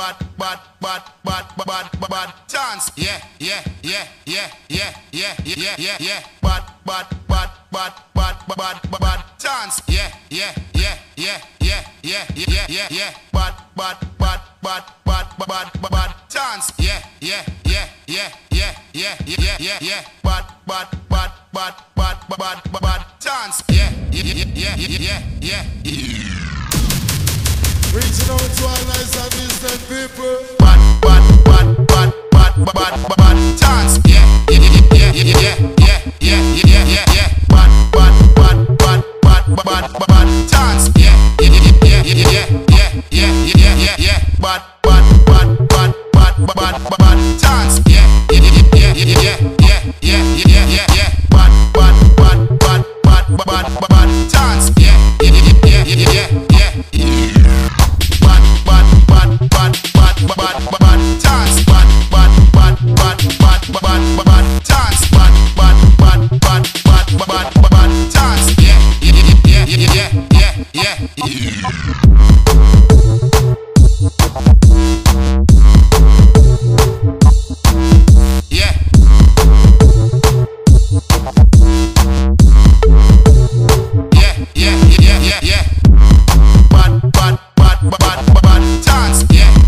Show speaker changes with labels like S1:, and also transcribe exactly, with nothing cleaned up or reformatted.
S1: bad, bad, bad, bad, bad, bad, bad chance. Yeah, yeah, yeah, yeah, yeah, yeah, yeah, yeah, yeah. Bad, bad, bad, bad, bad, bad, bad, bad chance. Yeah, yeah, yeah, yeah, yeah, yeah, yeah, yeah, yeah. Bad, bad, bad, bad, bad, bad, bad, bad chance. Yeah, yeah, yeah, yeah, yeah, yeah, yeah, yeah, yeah. Bad, bad, bad, bad, bad, bad, bad, bad chance. Yeah, yeah, yeah, yeah, yeah, yeah.
S2: Reaching out to all nice and distant people.
S1: Bad, bad, bad, bad, bad, bad, bad, bad chance. Yeah, yeah, yeah, yeah, yeah, yeah, yeah, yeah, yeah, yeah. Bad, bad, bad, bad, bad, bad, bad, bad chance. Yeah, yeah, yeah, yeah, yeah, yeah, yeah, yeah, yeah, yeah. Bad, bad, bad, bad, bad, bad, bad, bad chance. Yeah, yeah, yeah, yeah, yeah, yeah, yeah, yeah, yeah, yeah. Bad, bad, bad, bad, bad, bad, bad, bad chance. Yeah, yeah, yeah, yeah, yeah, yeah, yeah. Bad, bad, bad, bad, bad, bad, bad chance. Bad, bad, bad, bad, bad, bad, bad chance. Bad, bad, bad, bad, bad, bad, bad chance. Yeah, yeah, yeah, yeah, yeah, yeah, yeah, yeah. Yeah. Yeah, yeah, yeah, yeah, yeah. Bad, bad, bad, bad, bad, bad chance. Yeah.